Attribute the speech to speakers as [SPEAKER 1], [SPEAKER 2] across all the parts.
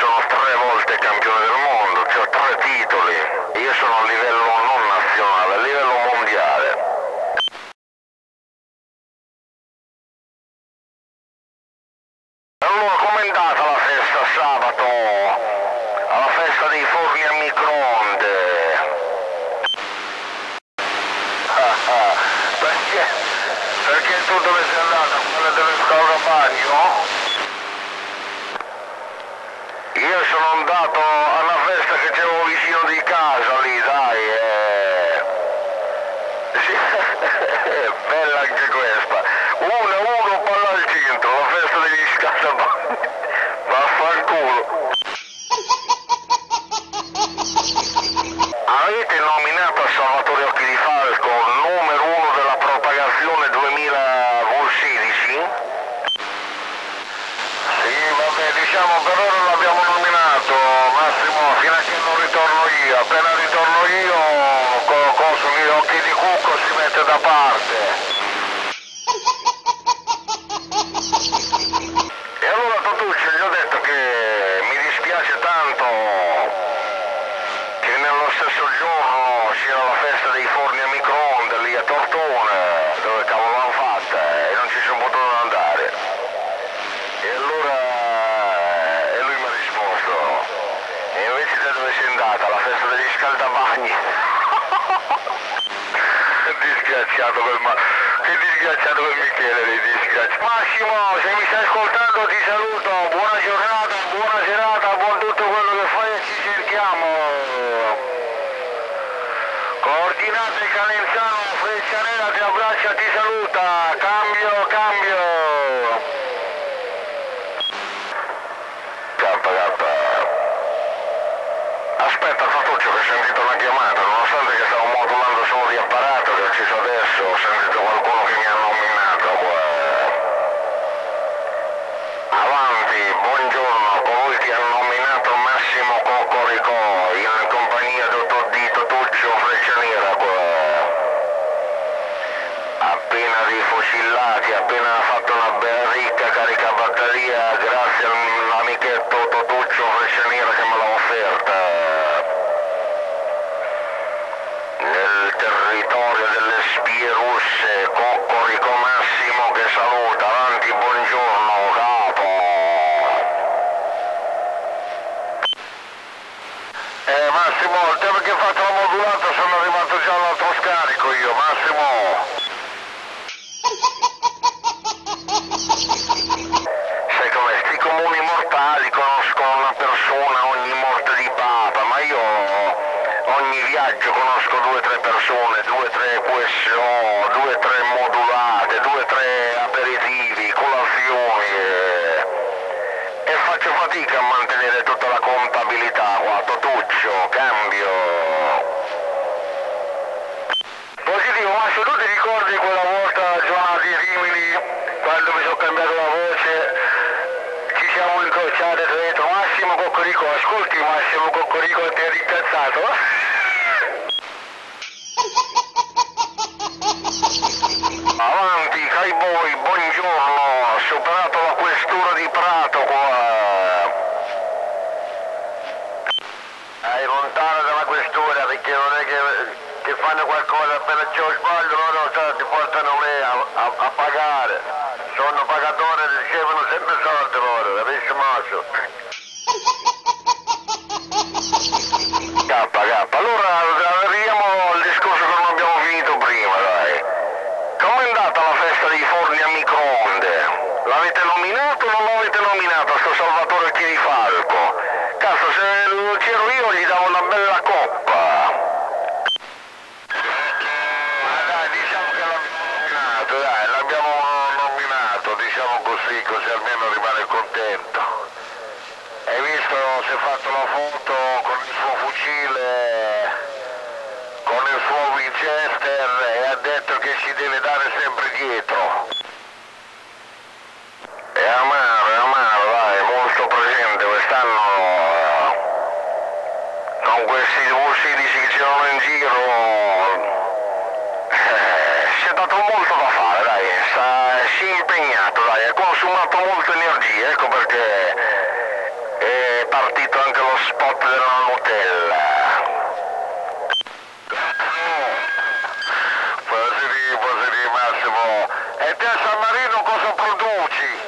[SPEAKER 1] sono 3 volte campione del mondo, ho 3 titoli. Io sono a livello non nazionale, a livello mondiale. Allora, com'è andata la festa sabato? Alla festa dei forni a microonde. Perché tu dove sei andato? Quella delle scaldabagno? Io sono andato alla festa che c'avevo vicino di casa lì, dai. Sì, bella anche questa. Uno palla al centro, la festa degli scaldabagni. Vaffanculo. Avete nominato a Salvatore Occhi di Falco numero 1 della propagazione 2016? Sì, vabbè, diciamo per ora l'abbiamo nominato, Massimo, fino a che non ritorno io. Appena ritorno io, con gli occhi di cucco si mette da parte. E allora Totuccio, gli ho detto che mi dispiace tanto che nello stesso giorno sia la festa dei forni a microonde lì a Tortona, dove cavolo l'hanno fatta, e non ci sono potuto andare. E allora lui mi ha risposto, e invece te dove sei andata? Alla festa degli scaldabagni? Disgraziato che disgraziato quel Michele, Massimo, se mi stai ascoltando ti saluto, buona giornata, buona serata, buon tutto quello che fai e ci cerchiamo. Coordinate Calenzano, Freccia Nera ti abbraccia, ti saluta, cambio. Aspetta Totuccio che ho sentito una chiamata, nonostante che stavo modulando solo di apparato che ho acceso adesso, ho sentito qualcuno che mi ha nominato. Avanti, buongiorno, colui che ha nominato Massimo Cocorico in compagnia di Totuccio Freccia Nera. Appena rifocillati, appena fatto una bella ricca caricabatteria grazie all'amichetto Totuccio Freccia Nera che me l'ha offerta nel territorio delle spie russe. Cocorico Massimo che saluta, avanti, buongiorno capo. Massimo, il tempo che hai fatto la modulata sono arrivato già all'altro scarico io, Massimo. Sai come sti comuni mortali conoscono una persona ogni morte di papa, ma io ogni viaggio conosco 2 o 3 persone, 2 o 3 questo, 2 o 3 modulate, 2 o 3 aperitivi, colazioni e faccio fatica a mantenere tutta la contabilità qua, Totuccio, cambio. Positivo, ma se tu ti ricordi quella volta giornata di Rimini, quando mi sono cambiato la voce, ci siamo incrociati e ho detto Massimo Cocorico, ascolti Massimo Cocorico, ti eri incazzato? Avanti, Caiboi, buongiorno, ho superato la questura di Prato qua. Lontano dalla questura perché non è che fanno qualcosa appena c'è lo sbaglio, loro ti portano lì a pagare. Sono pagatore, ricevono sempre soldi loro, capisci mosso? Allora arriviamo al discorso che non abbiamo finito prima, dai. Com'è andata la festa dei forni a microonde? L'avete nominato o non l'avete nominato sto Salvatore Occhi di Falco? Cazzo, se non c'ero io gli davo una bella coppa. Ma dai, diciamo che l'abbiamo nominato, diciamo così almeno rimane contento. Hai visto, si è fatto la foto con il suo fucile, con il suo Winchester e ha detto che si deve dare sempre dietro. È amaro, dai, molto presente quest'anno. Con questi V16 che c'erano in giro si è dato molto da fare, dai, si è impegnato, dai, ha consumato molta energia, ecco perché È partito anche lo spot della Nutella. Positivo, Massimo. E te a San Marino cosa produci?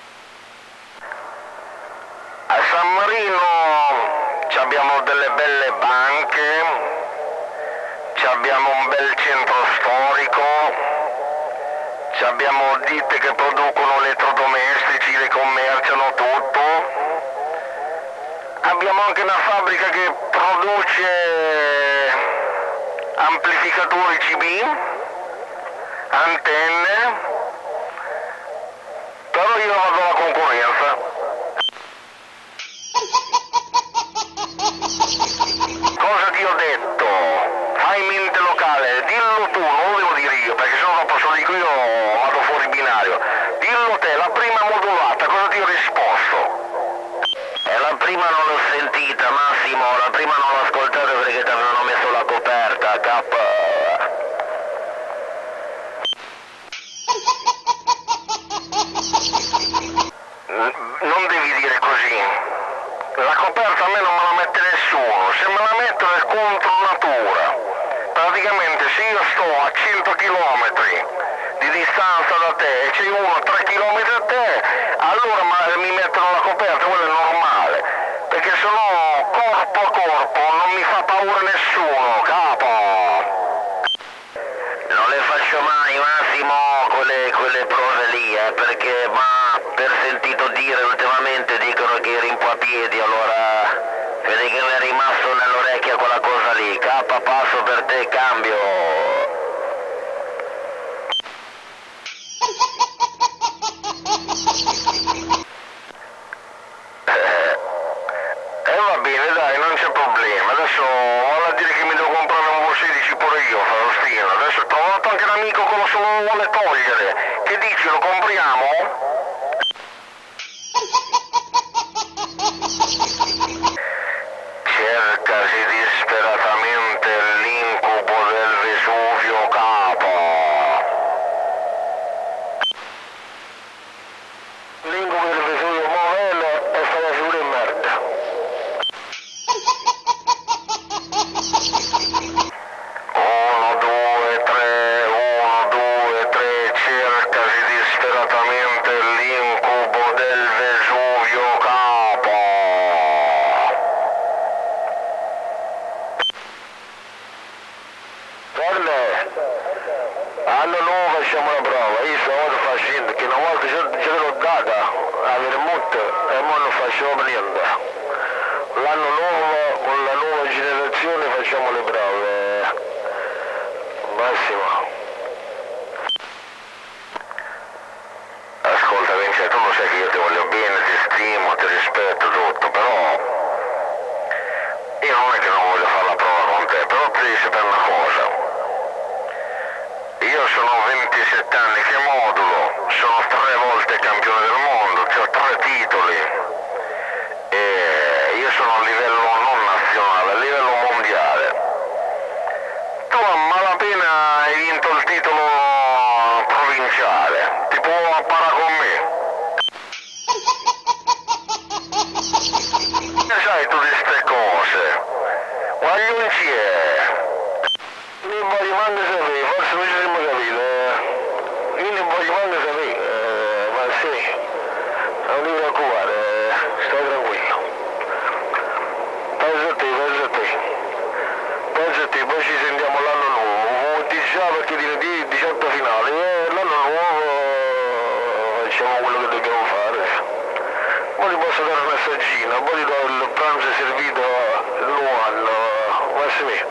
[SPEAKER 1] A San Marino abbiamo delle belle banche, abbiamo un bel centro storico, abbiamo ditte che producono elettrodomestici, le commerciano tutto. Abbiamo anche una fabbrica che produce amplificatori CB, antenne, però io vado alla concorrenza. Cosa ti ho detto? Fai mente locale, dillo tu, non lo devo dire io, perché se no dopo se lo dico io vado fuori binario. Dillo te, la prima modulata, cosa ti ho risposto? La prima non l'ho sentita, Massimo, la prima non l'ho ascoltata perché ti avevano messo la coperta, K. Non devi dire così. La coperta a me non me la mette nessuno, se me la mettono è contro natura. Praticamente se io sto a 100 km di distanza da te e c'è uno a 3 km da te, allora mi mettono la coperta, quello è normale, perché sennò corpo a corpo non mi fa paura nessuno, capo. Non le faccio mai, Massimo, quelle prove lì, perché per sentito dire ultimamente dicono che eri un po' a piedi, allora vedi che mi è rimasto nell'orecchia quella cosa lì, K, passo per te, cambio. Va bene, dai, non c'è problema. Adesso vado a dire che mi devo comprare un V16 pure io, Faustino. Adesso ho trovato anche un amico che lo vuole togliere. Che dici, lo compriamo? Cercasi disperatamente l'incubo del Vesuvio, capo. L'incubo del Vesuvio movello è stata giù in merda. 1, 2, 3, 1, 2, 3, cercasi disperatamente l'incubo del Vesuvio, capo. Parla, anno nuovo facciamo la prova, io stavolta facendo, che una volta ce l'ho data a Vermouth e ora non facciamo niente. L'anno nuovo, con la nuova generazione facciamo le prove. Massimo. Ascolta Vincenzo, tu lo sai che io ti voglio bene, ti stimo, ti rispetto tutto, però io non è che non voglio fare la prova con te, però devi sapere una cosa. Io sono 27 anni che modulo, sono 3 volte campione del mondo, ho 3 titoli e io sono a livello non nazionale, a livello mondiale. Tu a malapena hai vinto il titolo provinciale, ti può apparare con me. Che sai tu di ste cose? Guarda non ci è. Io non voglio manco sapere, forse non ci siamo capito. Io non voglio manco sapere, ma sì, non ti preoccupare, stai tranquillo. Pensa a te, poi ci sentiamo l'anno nuovo, diciamo perché di 18 finali, e l'anno nuovo facciamo quello che dobbiamo fare. Poi ti posso dare un assaggino, poi ti do il pranzo servito il nuovo anno, Massimo.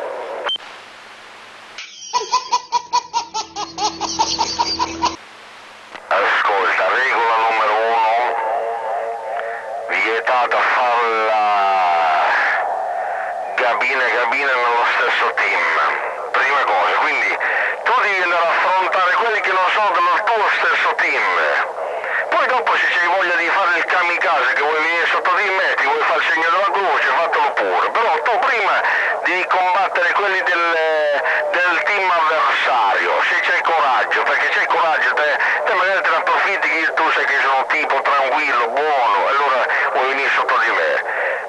[SPEAKER 1] Ascolta, regola numero 1, vietata fare la cabina nello stesso team, prima cosa, quindi tu devi andare a affrontare quelli che non sono dello tuo stesso team, poi dopo se c'hai voglia di fare il kamikaze, che vuoi venire sotto di me, ti vuoi fare il segno della croce, fatelo pure, però tu prima devi combattere quelli del team avversario, se c'hai coraggio, perché c'hai coraggio, te magari te ne approfitti che tu sai che sono tipo tranquillo, buono, allora vuoi venire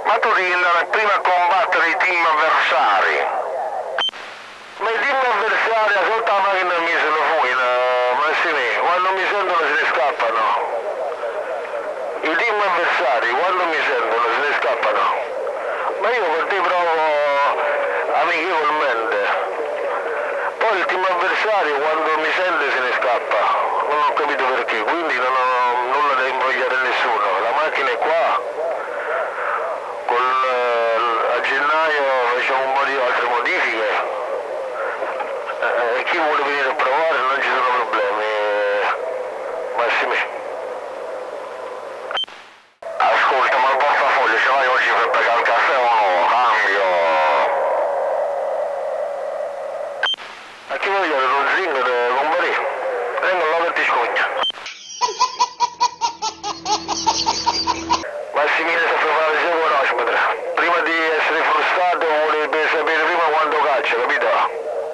[SPEAKER 1] Ma tu devi andare prima a combattere i team avversari. Ma i team avversari, ascolta la macchina mi se lo fui, Massimo, quando mi sentono se ne scappano. I team avversari, quando mi sentono se ne scappano. Ma io con te provo amichevolmente. Poi il team avversario quando mi sente se ne scappa. Non ho capito perché, quindi non ho nulla da invogliare a nessuno. La macchina è qua. A gennaio facciamo un po' di altre modifiche. E chi vuole venire a provare non ci sono problemi. Massimo. Ascolta, ma il portafoglio ce l'hai oggi per pagare il caffè o no? Cambio. A chi voglio lo zingaro con Barì? Prendo la che ti scogna. Massimino si fa fare il suo conoscimetro. Prima di essere frustrato vuole sapere prima quando caccia, capito?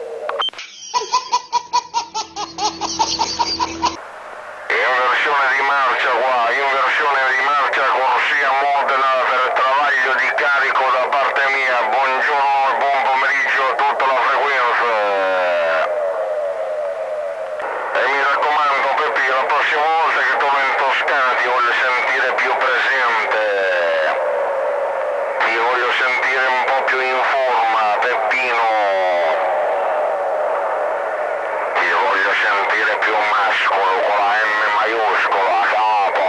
[SPEAKER 1] Inversione di marcia qua, inversione di marcia corsia Modena per travaglio di carico da parte mia. Buongiorno e buon pomeriggio a tutta la frequenza. E mi raccomando Peppi, la prossima volta che torno in Toscana ti voglio sentire più presente. Ti voglio sentire un po' più in forma, Peppino. Ti voglio sentire più mascolo con la M maiuscola, capo.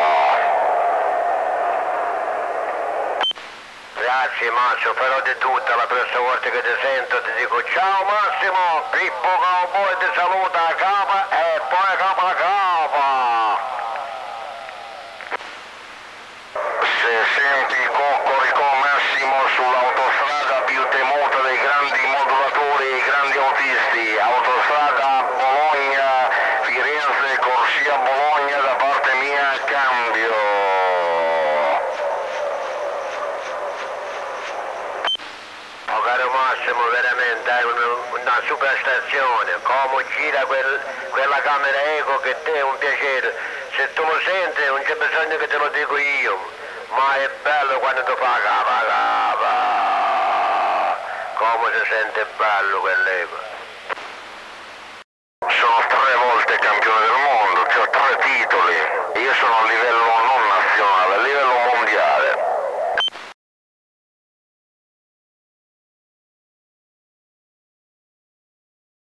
[SPEAKER 1] Grazie Massimo, però di tutta la prossima volta che ti sento ti dico ciao Massimo, Pippo Cowboy ti saluta a capa e poi capa a capa. Se senti il Cocorico Massimo sull'autostrada più temuta dei grandi modulatori e i grandi autisti, autostrada Bologna, Firenze, corsia Bologna da parte mia a cambio. Oh caro Massimo, veramente hai una super stazione, come gira quella camera eco che te è un piacere. Se tu lo senti non c'è bisogno che te lo dico io, ma è bello quando tu fa capa capa, come si sente bello quell'eco. Sono 3 volte campione del mondo, ho 3 titoli, io sono a livello non